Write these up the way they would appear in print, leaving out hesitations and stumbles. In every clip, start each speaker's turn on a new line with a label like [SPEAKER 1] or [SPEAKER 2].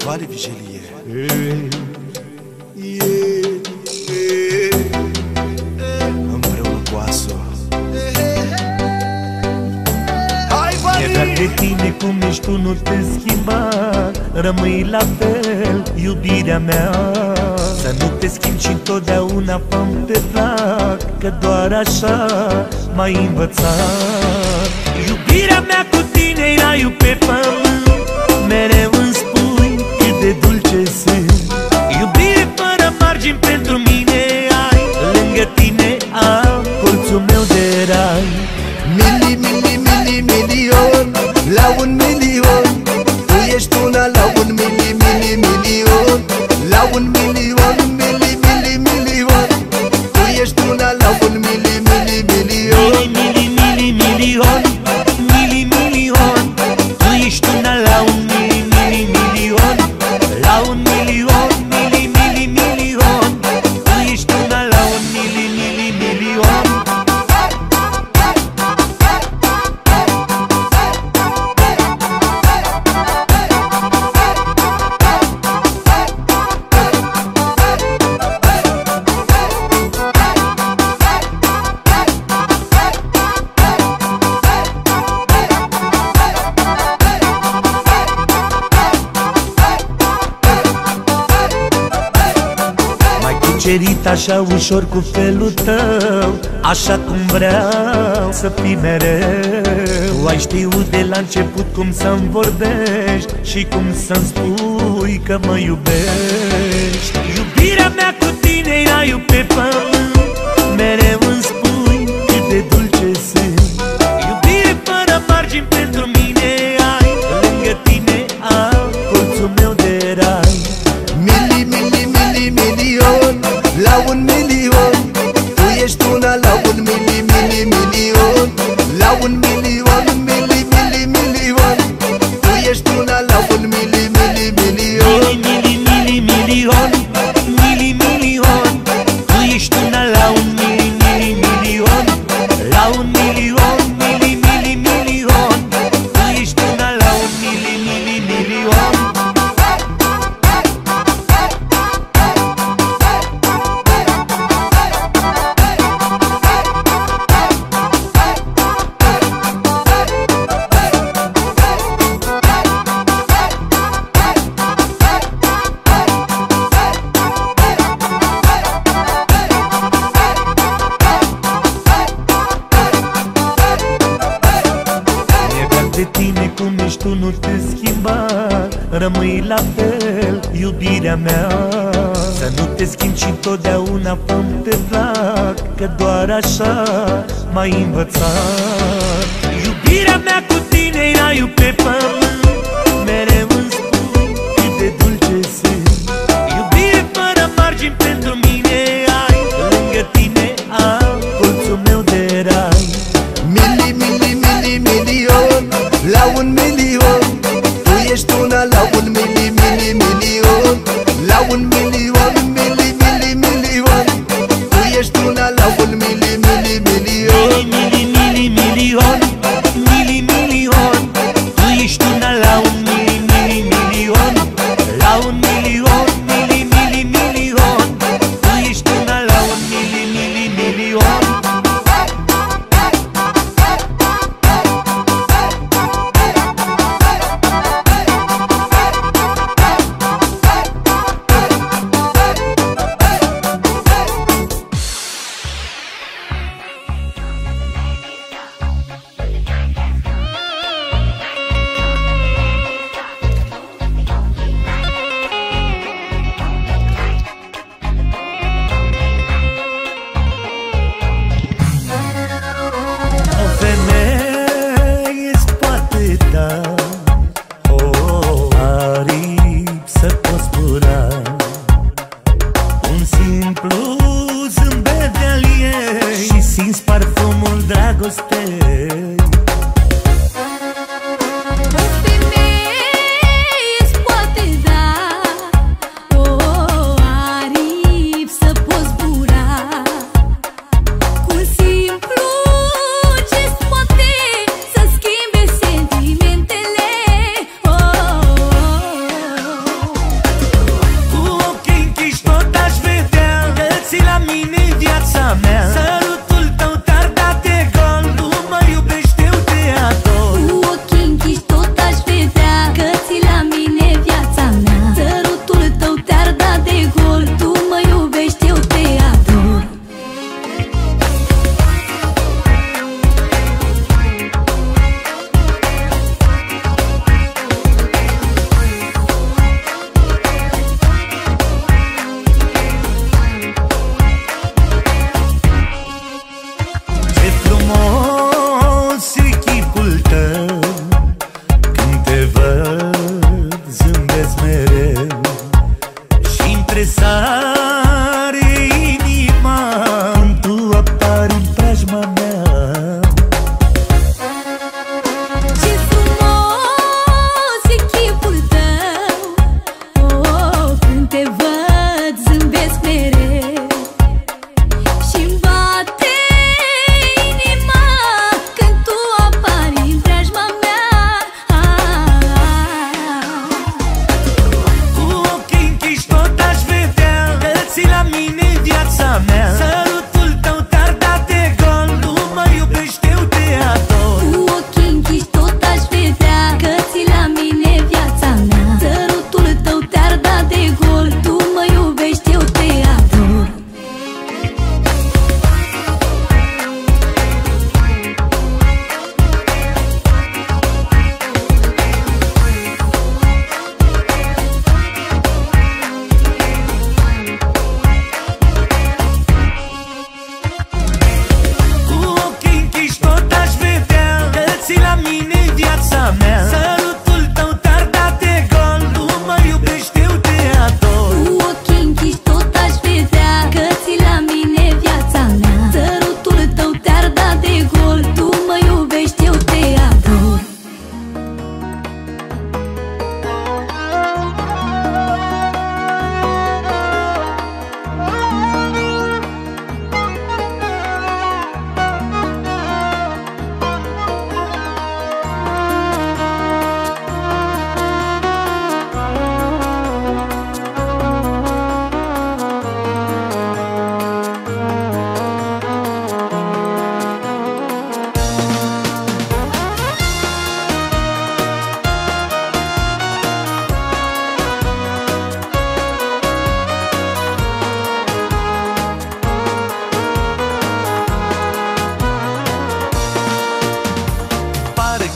[SPEAKER 1] Vale vigilie. Împreună cu Aso.
[SPEAKER 2] E drag de tine cum ești tu, nu te schimba. Rămâi la fel, iubirea mea. Să nu te schimbi și întotdeauna fă-mi te plac, că doar așa m-ai învățat. Iubirea mea cu tine e raiul pe pământ. Mereu îmi spui cât de dulce sunt. Iubire fără margini pentru mine ai. Lângă tine am colțul meu de rai.
[SPEAKER 3] Mili, mili, mili, milion, la 1 milion. Tu ești una la 1 mili, mili, milion. La 1 milion, mili, mili, milion. Tu ești una la 1 mili, mili, milion.
[SPEAKER 2] Mili, mili, milion. Mili, milion. Tu ești una la 1 mili, mili, milion. La 1 milion, mili, mili, milion. Tu ești una la 1 mili, mili, milion. Cerit așa ușor cu felul tău, așa cum vreau să fii mereu. Tu ai știut de la început cum să-mi vorbești și cum să-mi spui că mă iubești. Iubirea mea cu tine e raiul pe pământ. Mereu îmi spui cât de dulce sunt. Iubire fără margini pentru mine ai. Lângă tine am colțul meu de rai.
[SPEAKER 3] Mili, mili, mili, milion, la 1 milion. Tu ești una la 1 mili, mili, milion. La 1 milion, mili, mili, milion. Tu ești una la 1 mili, mili, milion.
[SPEAKER 2] Mili, mili, milion. Mili, milion. Tu ești una la 1 mili, mili, milion. La 1 milion, mili, mili, milion. Tu ești una la 1 mili, mili, milion. De tine cum ești tu, nu te schimba. Rămâi la fel, iubirea mea. Să nu te schimbi și întotdeauna fă-mi te plac, că doar așa m-ai învățat. Iubirea mea cu tine e raiul pe pământ. Mereu îmi spui cât de dulce sunt. Iubire fără margini pentru mine ai. Lângă tine am colțul meu de rai.
[SPEAKER 3] Mili, mili, mili, milion, la 1 milion. Tu ești una la 1 mili, mili, milion. La 1 milion, mili, mili, milion. Tu ești una la 1 mili, mili, milion.
[SPEAKER 2] Mili, mili, milion. Mili, milion. Tu ești una la 1 mili, mili, milion. La 1 milion, mili, mili, milion. Tu ești una la 1 mili, mili, milion.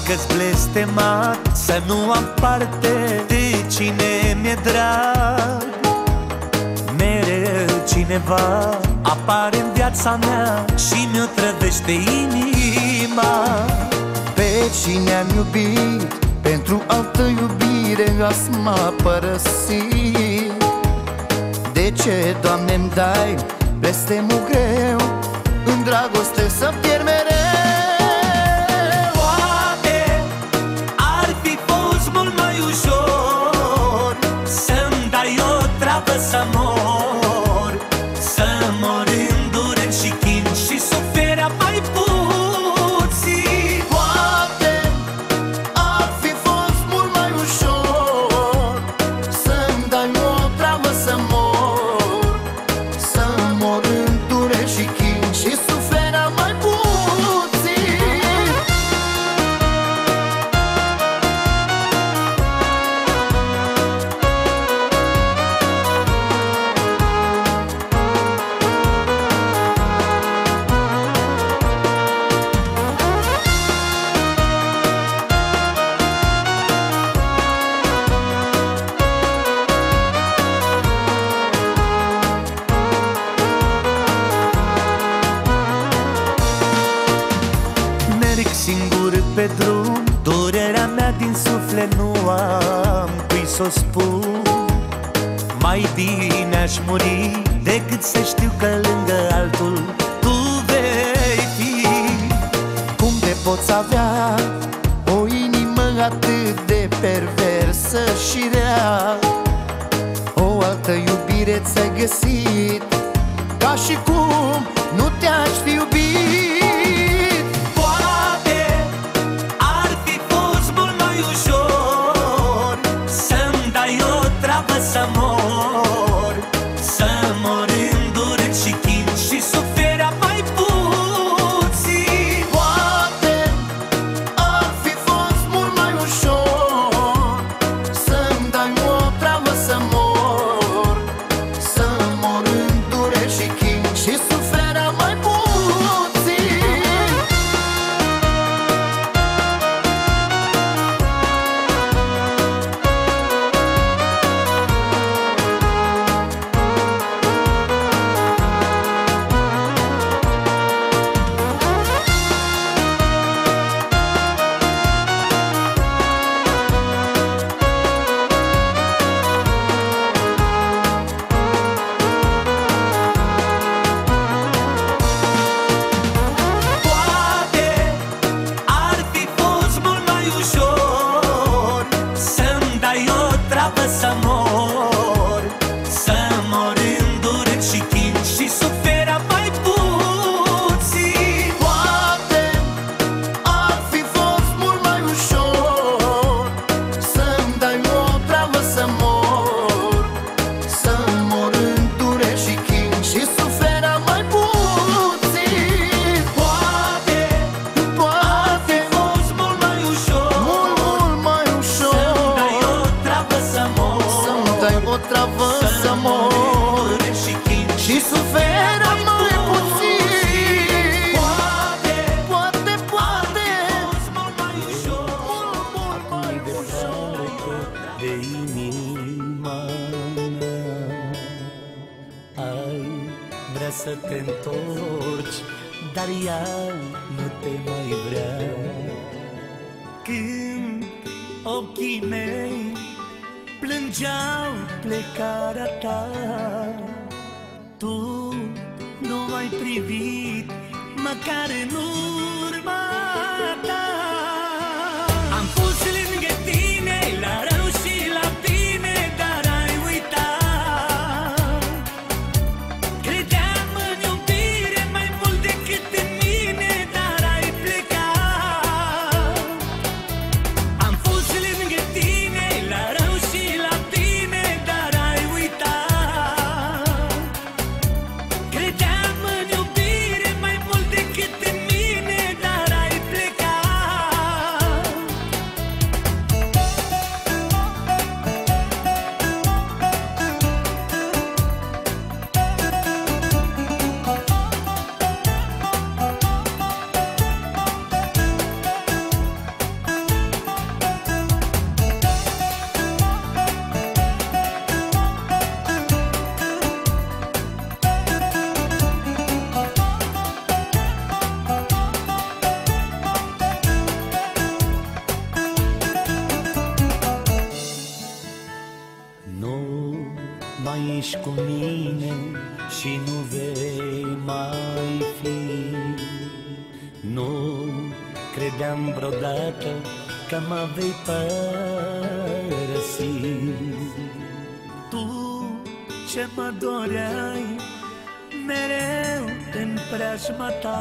[SPEAKER 2] Parcă-s blestemat să nu am parte de cine mi-e drag. Mereu cineva apare în viața mea și mi-o trădește inima.
[SPEAKER 3] Pe cine am iubit, pentru altă iubire azi m-a părăsit. De ce, Doamne-mi dai blestemul greu, în dragoste să pierd mereu?
[SPEAKER 2] Poate ar fi fost mult mai ușor să-mi dai o travă să mor, să mor în dureri și chin și suferea mai puțin.
[SPEAKER 3] Poate ar fi fost mult mai ușor să-mi dai o travă să mor, să mor în dureri și chin și suferea mai puțin.
[SPEAKER 2] Merg singur pe drum, durerea mea din suflet nu am cui s-o spun. Mai bine aș muri decât să știu că lângă altul tu vei fi.
[SPEAKER 3] Cum de poți avea o inimă atât de perversă și rea? O altă iubire ți-ai găsit, ca și cum nu te-aș fi iubit.
[SPEAKER 2] Poate ar fi fost mult mai ușor să-mi dai o travă să mor, să mor în dureri și chin și suferea mai puțin.
[SPEAKER 3] Poate ar fi fost mult mai ușor să-mi dai o travă să mor, să mor în dureri și chin și suferea mai puțin.
[SPEAKER 2] Poate ar fi fost mult mai ușor să-mi dai o travă să mor, să mor în dureri și chin și suferea mai puțin.
[SPEAKER 3] Poate ar fi fost mult mai ușor să-mi dai o travă să mor, să mor în dureri și chin și suferea mai puțin.
[SPEAKER 2] Poate ar fi fost mult mai ușor
[SPEAKER 3] Mult mai ușor
[SPEAKER 2] să-mi dai o travă să mor,
[SPEAKER 3] să-mi dai o travă să mor
[SPEAKER 2] dureri și chin
[SPEAKER 3] și suferea mai puțin.
[SPEAKER 2] Poate
[SPEAKER 3] Poate
[SPEAKER 2] fost mult mai ușor
[SPEAKER 3] mult mai ușor.
[SPEAKER 2] de inima mea. Ai vrea să te întorci, dar ea nu te mai vrea. Când ochii mei plângeau plecarea ta, tu nu ai privit măcar în urma ta. Am fost lângă tine, la rău și la bine, dar ai uitat. Credeam în iubire mai mult decât în mine, dar ai plecat. Am fost lângă tine, la rău și la bine, dar ai uitat. Credeam în iubire mai mult decât în mine, dar ai plecat. mai ești cu mine și nu vei mai fi. Nu credeam vreodată că mă vei părăsi. Tu ce mă doreai mereu în preajma ta,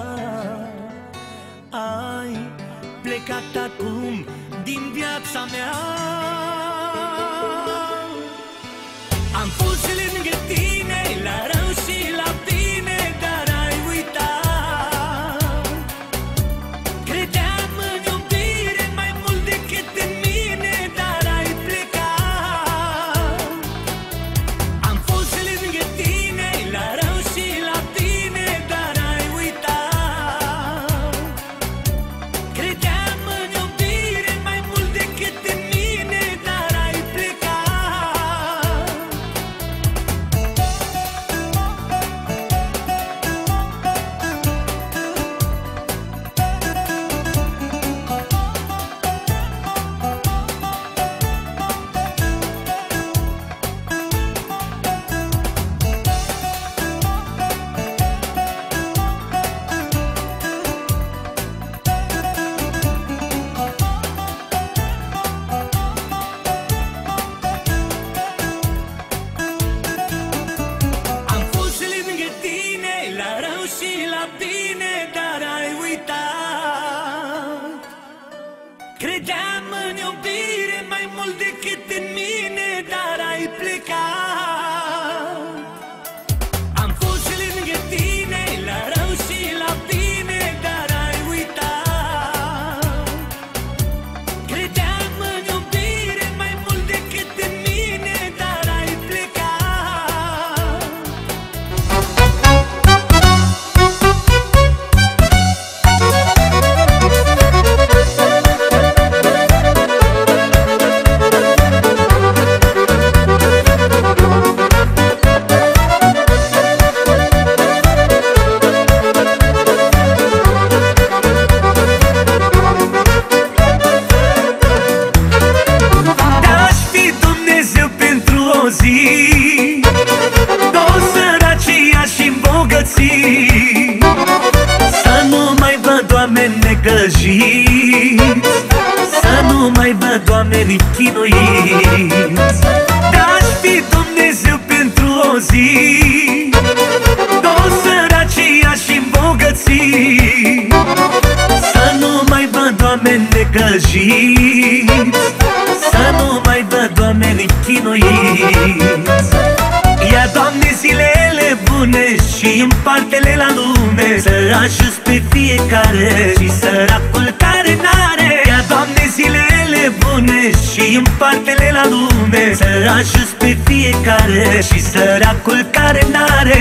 [SPEAKER 2] ai plecat acum din viața mea. Am fost lângă tine, la rău și la bine, dar ai uitat. Credeam în iubire mai mult decât în mine, dar ai plecat. Am fost lângă tine, la rău și la bine, dar ai uitat. Credeam în iubire mai mult decât în mine, dar ai plecat. Am fost lângă tine, la rău și la bine, dar ai uitat. Credeam în iubire mai mult decât în mine, dar ai plecat. Am fost lângă tine, la rău și la bine, dar ai uitat. Credeam în iubire mai mult decât în mine, dar ai plecat. Te-aș fi Dumnezeu pentru o zi, toți săracii aș îmbogăți, să nu mai văd oameni necăjiți, să nu mai văd oameni chinuiți. Te-aș fi Dumnezeu pentru o zi, toți săracii aș îmbogăți, să nu mai văd oameni necăjiți, să nu mai văd oameni chinuiți. Ia, Doamne, zilele bune și împarte-le la lume, să ajuți pe fiecare și săracul care n-are. Ia, Doamne, zilele bune și împarte-le la lume, să ajuți pe fiecare și săracul care n-are.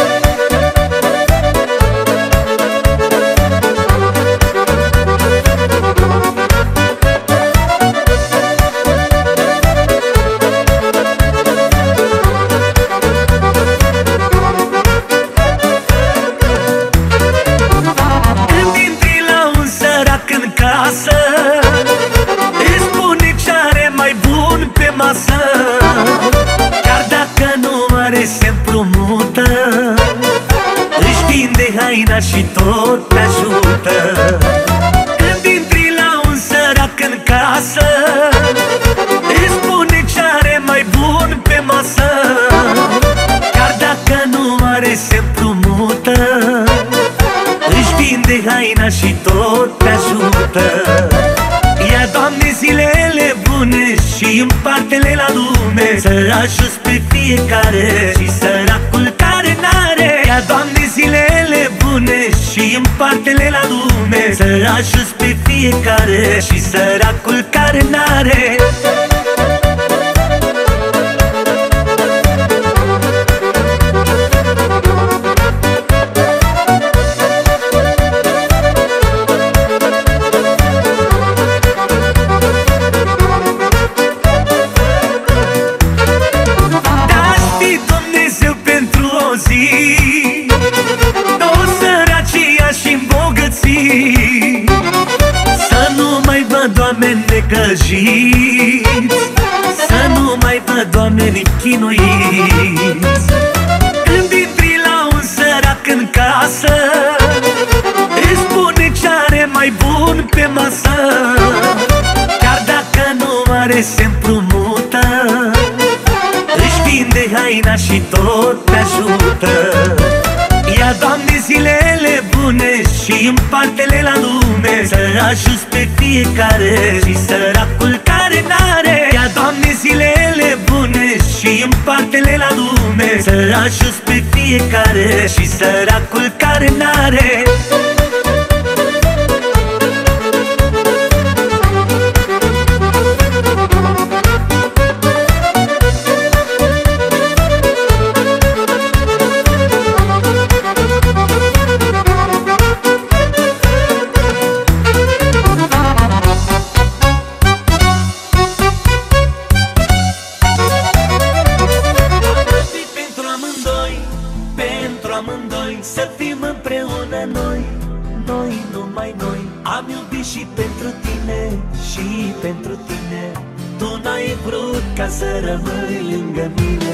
[SPEAKER 2] Când intri la un sărac în casă, îți spune ce are mai bun pe masă. Chiar dacă nu are, se împrumută, își vinde haina și tot te ajută. Când intri la un sărac în casă, îți spune ce are mai bun pe masă. Chiar dacă nu are, se împrumută, își vinde haina și tot te ajută. Ia, Doamne, zilele bune și împarte-le la lume, să ajuți pe fiecare și săracul care n-are. Ia, Doamne, zilele bune și împarte-le la lume, să ajuți pe fiecare și săracul care n-are. Te-aș fi Dumnezeu pentru o zi, toți săracii aș îmbogăți, să nu mai văd oameni necăjiți, să nu mai văd de oameni chinuiți. Când intri la un sărac în casă, își pune ce are mai bun pe masă. Chiar dacă nu are, se împrumută, își vinde haina și tot te ajută. Ia, Doamne, zilele bune și împarte-le la lume, să ajuți pe fiecare și săracul care n-are. Ia, Doamne, zilele bune și împarte-le la lume, să ajuți pe fiecare și săracul care n-are. Să fim împreună noi, noi, numai noi. Am iubit și pentru tine, și pentru tine. Tu n-ai vrut ca să rămâi lângă mine.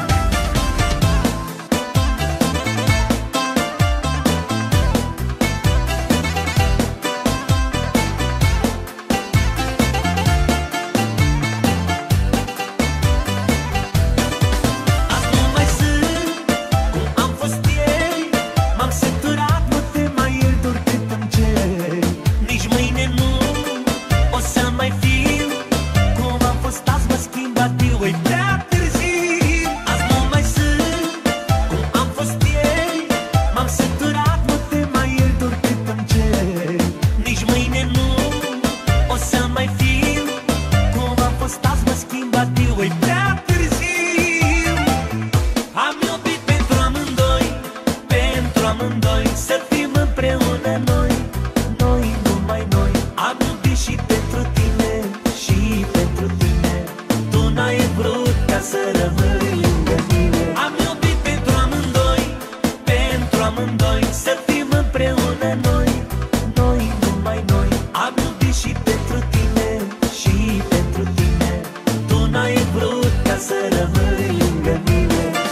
[SPEAKER 2] Să fim împreună noi, noi, numai noi. Am iubit și pentru tine, și pentru tine. Tu n-ai vrut ca să rămâi lângă mine. Am iubit pentru amândoi, pentru amândoi. Să fim împreună noi, noi, numai noi. Am iubit și pentru tine, și pentru tine. Tu n-ai vrut ca să rămâi lângă mine.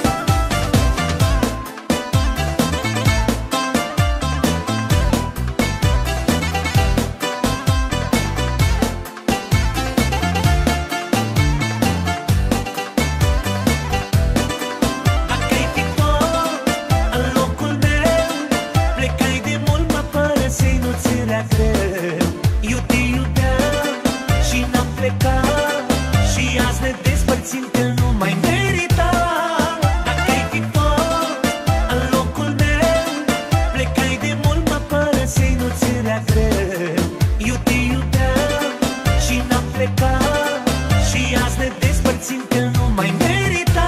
[SPEAKER 2] Eu te iubeam și n-am plecat, și azi ne despărțim că nu mai merita. Dacă-ai fi fost în locul meu, plecai de mult, mă părăseai, nu ți era greu. Eu te iubeam și n-am plecat, și azi ne despărțim că nu mai merita.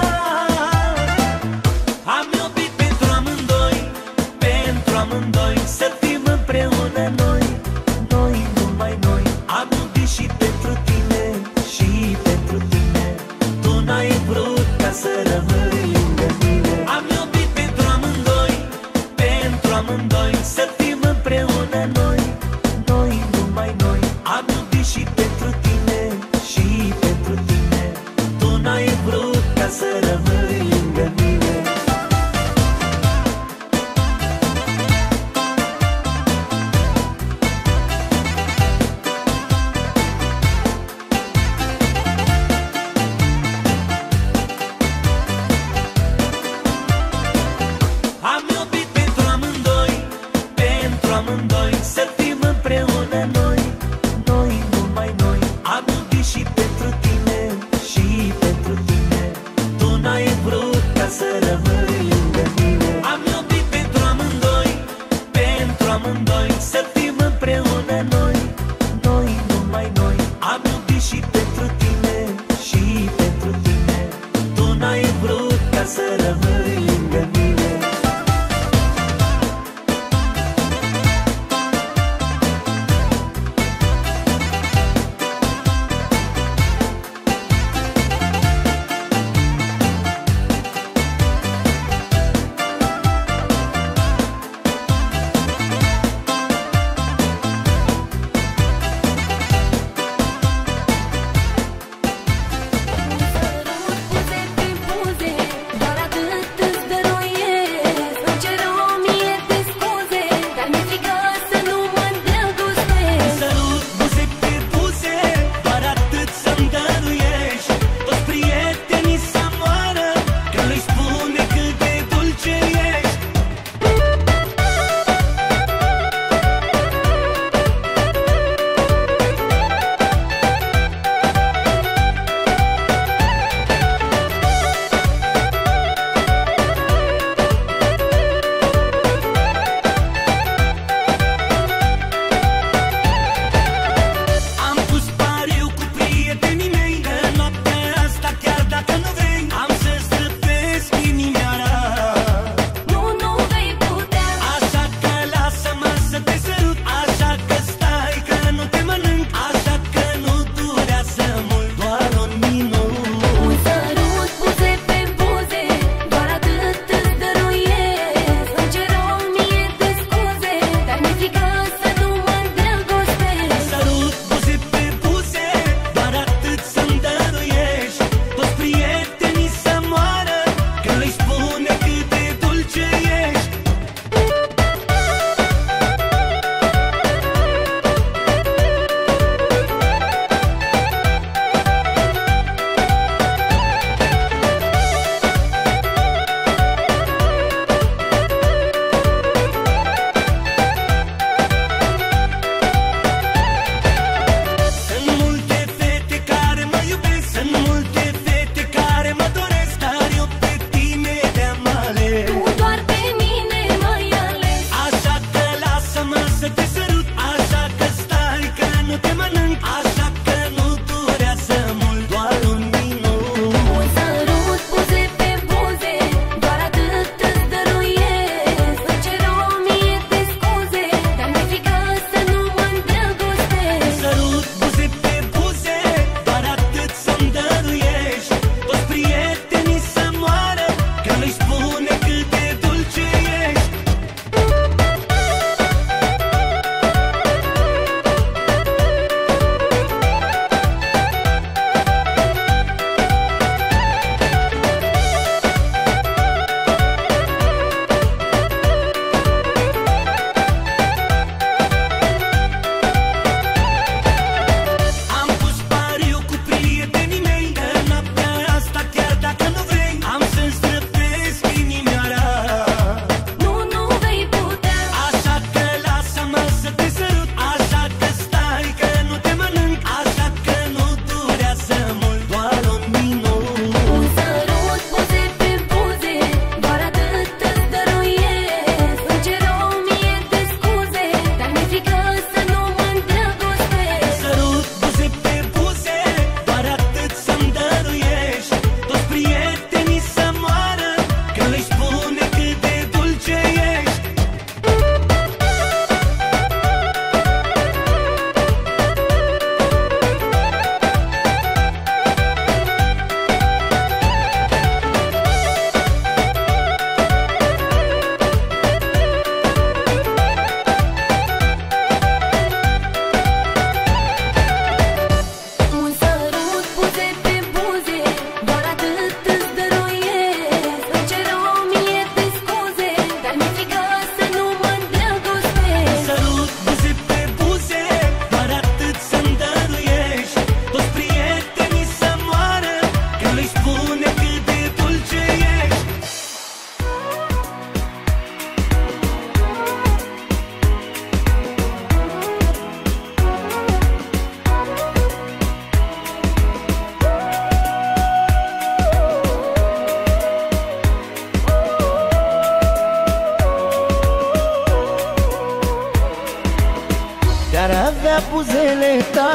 [SPEAKER 2] Am iubit pentru amândoi, pentru amândoi. Să fim împreună noi, noi, numai noi. Am iubit și pentru tine, și pentru tine. Tu n-ai vrut ca să rămâi lângă mine. Am iubit pentru amândoi, pentru amândoi. Să fim împreună noi, noi, numai noi. Am iubit și pentru tine,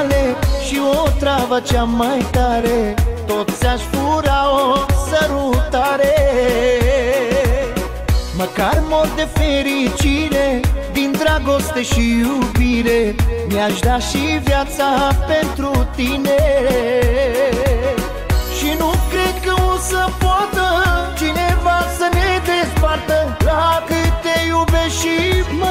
[SPEAKER 3] tale și o travă cea mai tare, toți aș fura o sărutare. Măcar mor de fericire, din dragoste și iubire, mi-aș da și viața pentru tine. Și nu cred că o să poată cineva să ne despartă, la cât te iubești și mă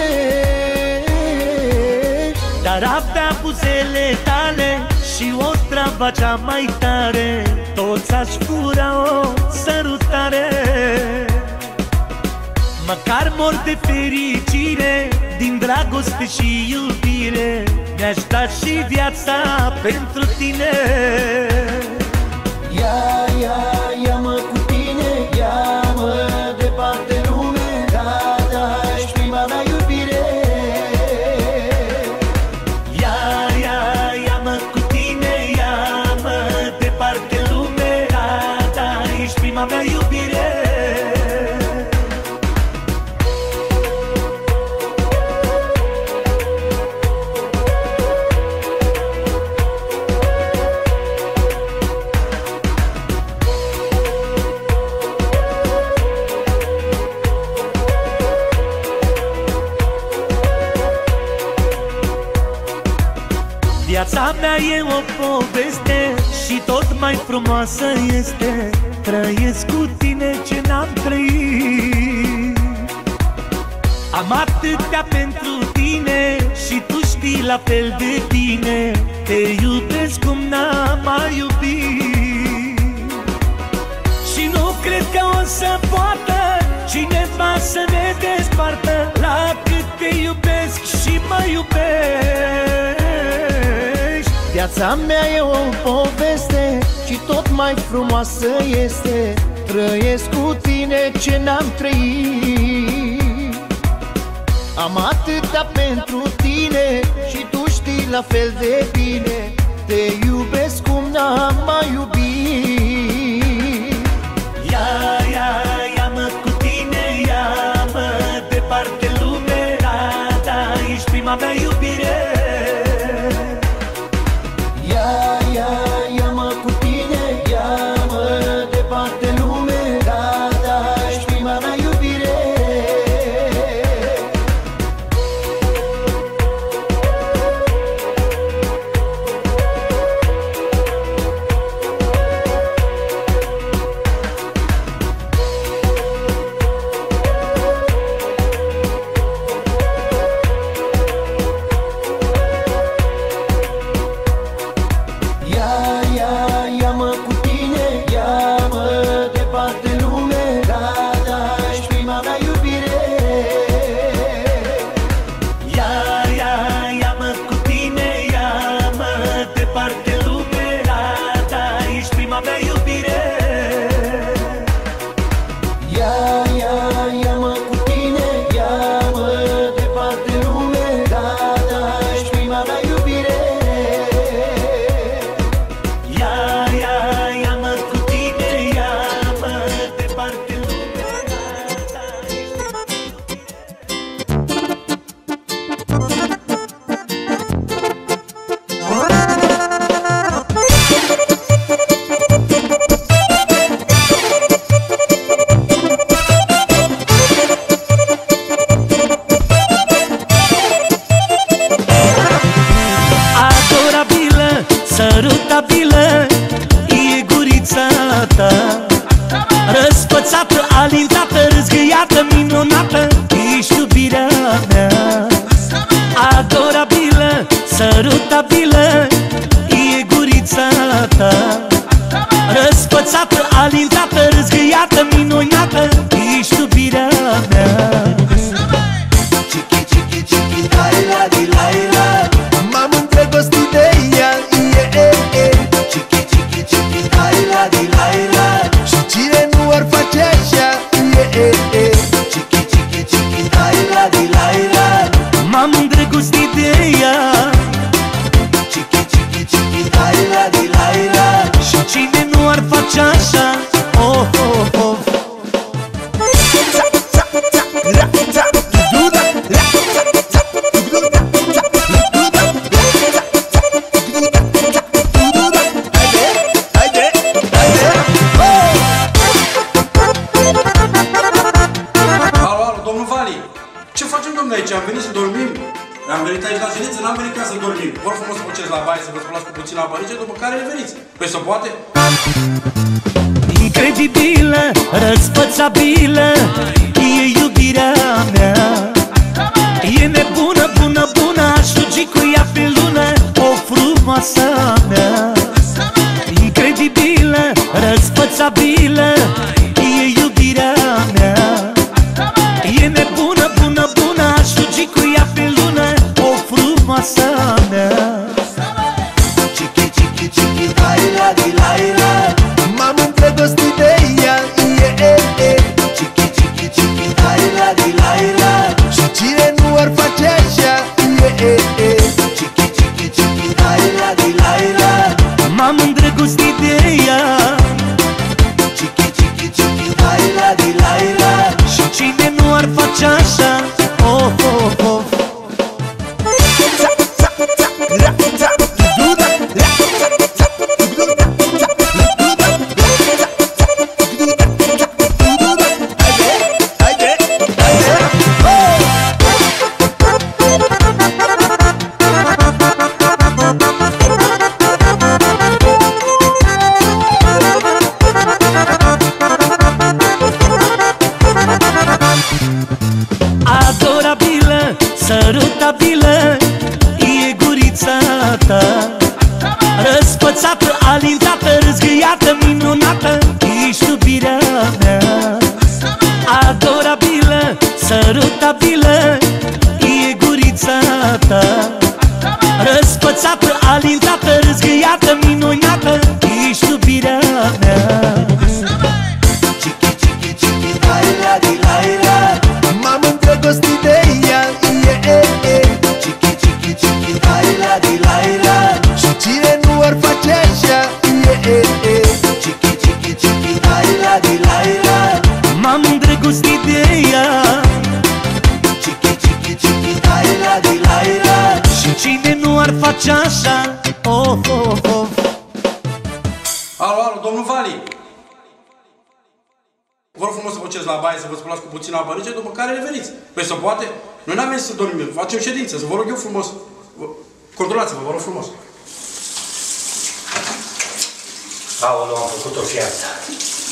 [SPEAKER 3] iubești.
[SPEAKER 2] Dar avea buzele tale și o travă cea mai tare, toți aș fura o sărutare. Măcar mor de fericire, din dragoste și iubire, mi-aș da și viața pentru tine.
[SPEAKER 3] Ia-mă cu tine, ia-mă departe lume, da, ești prima mea iubire.
[SPEAKER 2] Ia-mă cu tine, ia-mă departe lume, da, ești prima mea iubire. Viața mea e o poveste și tot mai frumoasă este. Trăiesc cu tine ce n-am trăit. Am atâtea pentru tine și tu știi la fel de bine. Te iubesc cum n-am mai iubit. Și nu cred că o să poată cineva să ne despartă, la cât te iubesc și mă iubești.
[SPEAKER 3] Viața mea e o poveste și tot mai frumoasă este. Trăiesc cu tine ce n-am trăit. Am atâta pentru tine și tu știi la fel de bine. Te iubesc cum n-am mai iubit.
[SPEAKER 2] Ia-mă cu tine, ia-mă departe lume, da, ești prima mea iubire.
[SPEAKER 3] Ia-mă cu tine, ia-mă departe lume, da, ești prima mea iubire. Ia-mă cu tine, ia-mă departe lume, da, ești prima mea iubire.
[SPEAKER 2] Ia-mă cu tine, ia-mă departe lume, da, ești prima mea iubire.
[SPEAKER 3] Ia-mă cu tine, ia-mă departe lume, da, ești prima mea iubire.
[SPEAKER 2] Ia-mă cu tine, ia-mă departe lume, da, ești prima mea adorabilă, sărutabilă, e gurița ta. Răsfățată, alintată, râzgâiată, minunată, ești iubirea mea. Adorabilă, sărutabilă, e gurița ta. Răsfățată, alintată, râzgâiată, minunată, ești iubirea mea.
[SPEAKER 3] Chiqui, chiqui, chiqui, laila, di laila, m-am îndrăgostit de ea, Chiqui, chiqui, chiqui, laila, di laila, și cine nu ar face așa, Chiqui, chiqui, chiqui, laila, di laila,
[SPEAKER 2] M-am îndrăgostit de ea.
[SPEAKER 3] Chiqui, chiqui, chiqui, laila, di laila,
[SPEAKER 2] Și cine nu ar face așa, oh, oh, oh.
[SPEAKER 4] să vă spălați cu puțină apă rece, după care reveniți. Păi se poate?
[SPEAKER 2] Incredibilă, răsfățabilă, e iubirea mea. E nebună, bună, bună, aș fugi cu ea pe lună, o frumoasă mea. Incredibilă, răsfățabilă, e iubirea mea. E nebună, bună, bună, aș fugi cu ea pe lună, o frumoasă mea.
[SPEAKER 3] Chiqui, chiqui, chiqui, laila, di laila. M-am îndrăgostit de ea, Chiqui, chiqui, chiqui, laila, di laila. Și cine nu ar face așa, Chiqui, chiqui, chiqui, laila, di laila.
[SPEAKER 2] M-am îndrăgostit de ea.
[SPEAKER 3] Chiqui, chiqui, chiqui, laila, di laila.
[SPEAKER 2] Și cine nu ar face așa, oh, oh, oh. Adorabilă, sărutabilă, e gurița ta. Răsfățată, alintată, râzgâiată, minunată, ești iubirea mea. Adorabilă, sărutabilă, e gurița ta. Răsfățată, alintată, râzgâiată, minunată, ești iubirea mea.
[SPEAKER 3] Chiqui, chiqui, chiqui, laila, di laila. M-am îndrăgostit de ea, Chiqui, chiqui, chiqui, laila, di laila. Și cine nu ar face așa, Chiqui, chiqui, chiqui, laila, di laila.
[SPEAKER 2] M-am îndrăgostit de ea.
[SPEAKER 3] Chiqui, chiqui, chiqui, laila, di laila.
[SPEAKER 2] Și cine nu ar face așa, oh, oh, oh.
[SPEAKER 4] Alo, alo, domnul Vali! Vă rog frumos să vă ceți la baie, să vă spălați cu puțină apă rece, după care reveniți. Păi se poate? Noi n-am venit să dormim, facem ședință, să vă rog eu frumos. Controlați-vă, vă rog frumos.
[SPEAKER 5] Aoleu, am făcut o fiartă.